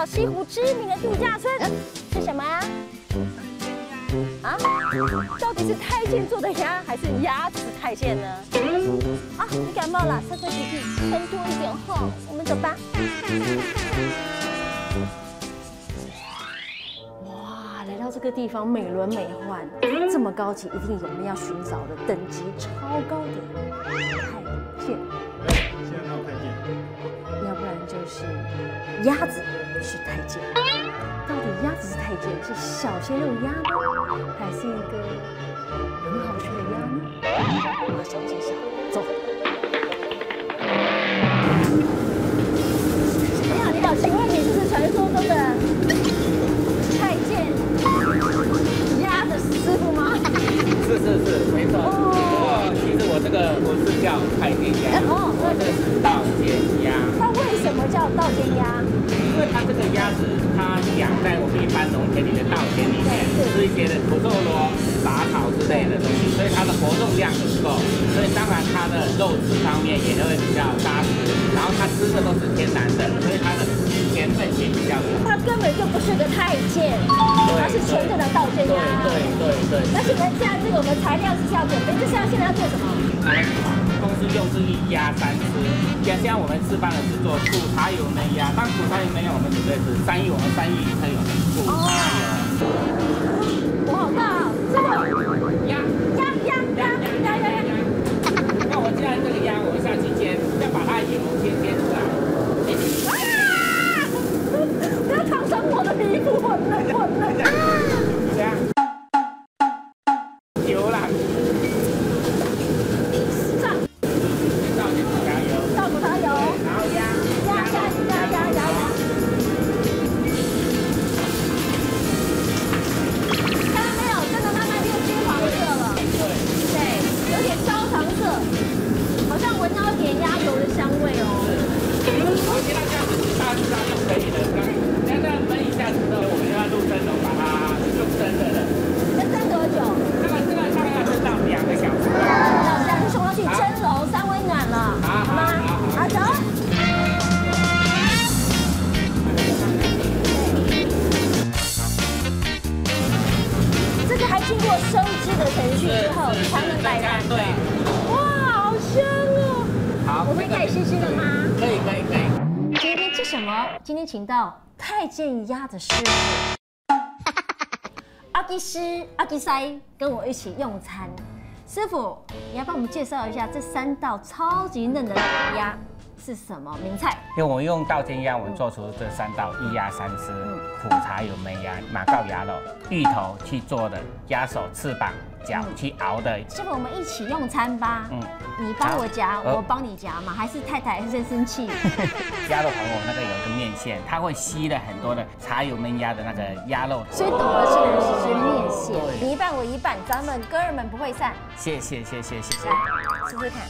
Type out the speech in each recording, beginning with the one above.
到西湖知名的度假村，是什么啊？啊？到底是太监做的鸭，还是鸭子太监呢？啊，你感冒了，擦擦鼻涕，撑多一点哈。我们走吧。哇，来到这个地方美轮美奂，这么高级，一定有我们要寻找的等级超高的太监。 现在要太监， 要不然就是鸭子是太监。到底鸭子是太监是小鲜肉鸭呢，还是一个很好吃的鸭呢？马上揭晓，走。你好，你好，请问你是不是传说中的太监鸭的师傅吗？ 是，没错。不过其实我这个不是叫太监鸭，我这是稻煎鸭。 它为什么叫稻煎鸭？ 因为它这个鸭子，它养在我们一般农田里的稻田里面，吃一些的土豆螺、杂草之类的东西，所以它的活动量很够，所以当然它的肉质方面也会比较扎实，然后它吃的都是天然的，所以它的甜分也比较有。 它根本就不是个太监，它是纯正的稻煎鸭。 对。 那现在这个我们材料是要准备，这现在要做什么？ 公司用是一鸭三吃，像我们示范的是做苦茶油焖鸭，当苦茶油焖鸭我们准备是3亿，我们3亿特有的苦茶油。 哇，好大啊！这个鸭。那我既然这个鸭，我们下去煎，要把它油先煎出来。 不要烫伤我的皮肤，混了。 这样。油啦。 倒苦茶油。 然后鸭。 看到没有？真的慢慢变金黄色了。对，有点焦糖色，好像闻到一点鸭油的香味哦。 好，现在这样子大致上就可以了。现在焖一下之后，我们就要入蒸笼，把它用蒸的了。 要蒸多久？ 这个大概要蒸到2个小时。 那我们现在就送上去蒸笼3温暖了，好吗？好，走。这个还经过收汁的程序之后才能摆盘。 对。 哇，好香哦！ 好， 我们可以试试了吗？ 可以。 今天吃什么？今天请到太监鸭的师傅阿基师、阿基塞跟我一起用餐。师傅，你要帮我们介绍一下这3道超级嫩的鸭是什么名菜？ 因为我们用稻煎鸭，我们做出这3道一鸭三吃、苦茶油焖鸭、马告鸭肉、芋头去做的鸭手、翅膀、脚去熬的。 师傅，我们一起用餐吧。你帮我夹，我帮你夹嘛？还是太太会生气？ 鸭肉盘我那个有一个面线，它会吸了很多的茶油焖鸭的那个鸭肉。 所以懂了吃的人是吃面线，你一半我一半，咱们哥儿们不会散。 谢谢。 来，试试看。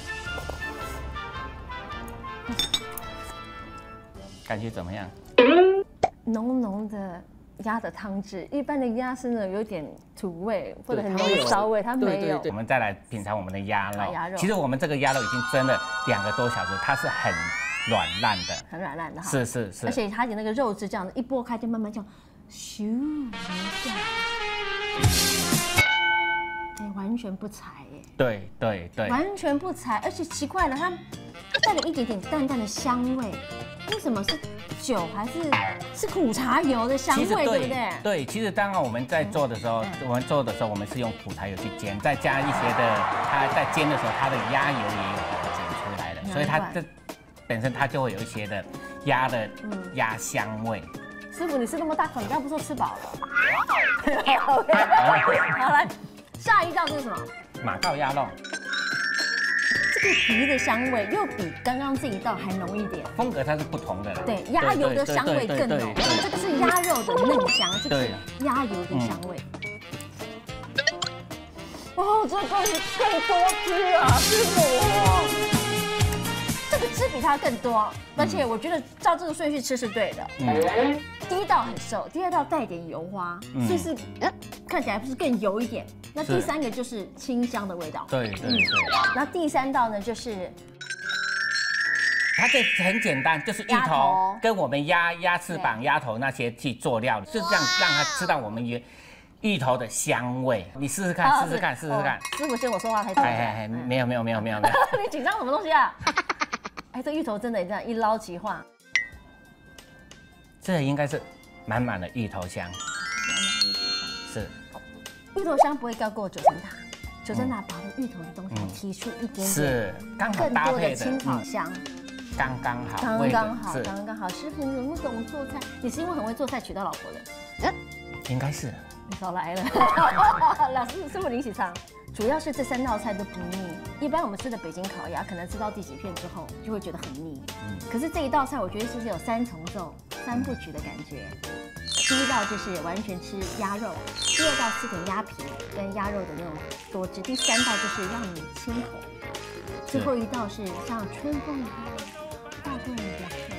感觉怎么样？ 浓浓的鸭的汤汁，一般的鸭是呢有点土味或者很浓的骚味，它没有。 我们再来品尝我们的鸭肉。 鸭肉。 其实我们这个鸭肉已经蒸了2个多小时，它是很软烂的。 很软烂的哈。 是。 而且它的那个肉汁这样一剥开就慢慢这样咻流下来，哎，完全不柴哎。 对。 完全不柴，而且奇怪了，它带了一点点淡淡的香味。为什么是酒还是苦茶油的香味，对不对？ 对，其实当然我们在做的时候，我们是用苦茶油去煎，再加一些的，它在煎的时候，它的鸭油也有把它煎出来的，所以它这本身它就会有一些的鸭的鸭香味。 师傅，你吃那么大口，你刚刚不说吃饱了？好，来，下一道是什么？ 马告鸭肉。 这个皮的香味又比刚刚这一道还浓一点， 风格它是不同的啦。 对，鸭油的香味更浓，这个是鸭肉的嫩香，这个是鸭油的香味。哦，这个更多汁啊，师傅！这个汁比它更多，而且我觉得照这个顺序吃是对的。第一道很瘦，第2道带点油花，所以是看起来不是更油一点。那第3个就是清香的味道。 对。 然后第3道呢就是它这很简单，就是芋鸭头头跟我们鸭翅膀、鸭头那些去做料理，就这样让它吃到我们芋头的香味。你试试看，试试看，试试看。 师傅嫌我说话太多。 哎，没有。 你紧张什么东西啊？哎，这芋头真的这样一捞即化。 这应该是满满的芋头香。是。 芋头香不会高过九层塔，九层塔把芋头的东西提出一点点， 是刚好更多的搭配的青草香。 刚刚好， 刚刚好。师傅，你怎么懂做菜？你是因为很会做菜娶到老婆的？ 应该是。 你少来了，老师傅林喜昌，主要是这3道菜都不腻。一般我们吃的北京烤鸭，可能吃到第几片之后就会觉得很腻。可是这一道菜，我觉得是有3重奏、3部曲的感觉。第一道就是完全吃鸭肉，第2道吃点鸭皮跟鸭肉的那种多汁，第3道就是让你清口，最后一道是像春风一样带动你的舌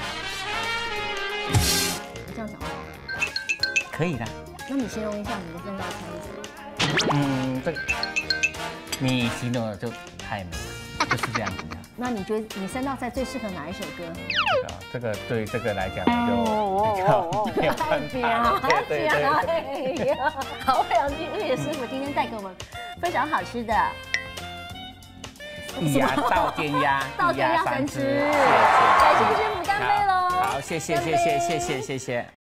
头。我这样讲话可以的。 那你形容一下你的3道菜是什么？ 这个你形容的就太美了，就是这样子的。 那你觉得你3道菜最适合哪一首歌？ 这个对这个来讲就比较没有办法。 对。好，非常谢谢师傅今天带给我们非常好吃的稻煎鸭3吃， 感谢师傅，干杯喽！ 好，谢谢。